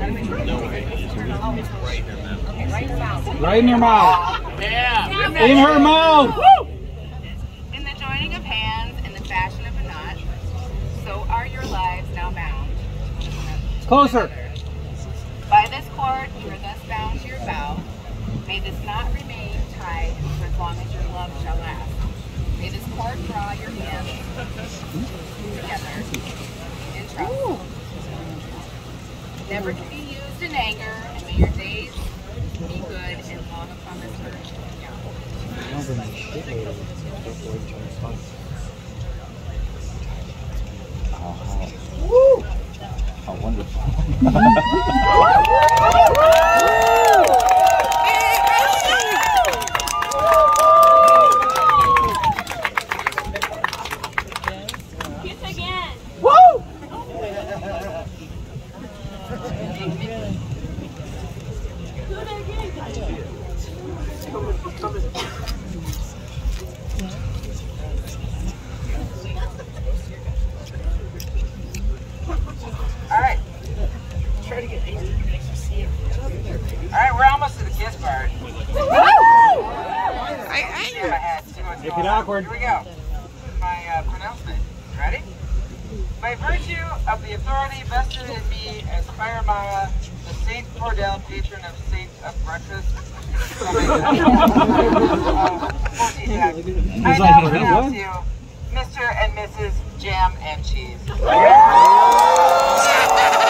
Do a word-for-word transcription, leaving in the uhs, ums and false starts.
Right in your mouth. Yeah. In her mouth. In the joining of hands and the fashion of a knot, so are your lives now bound. Closer. By this cord you are thus bound to your vow. May this knot remain tied for as long as your love shall last. May this cord draw your hands together in trust. Never to be used in anger, and may your days be good and long upon this earth. Woo! How wonderful. Kiss again. Woo! Alright. Try to get these. Alright, we're almost to the kiss part. Make it awkward. Here we go. My uh, pronouncement. Ready? By virtue of the authority vested in me as Fire Mara, the Saint Cordell, patron of Saint of Breakfast, uh, I now pronounce you Mister and Missus Jam and Cheese.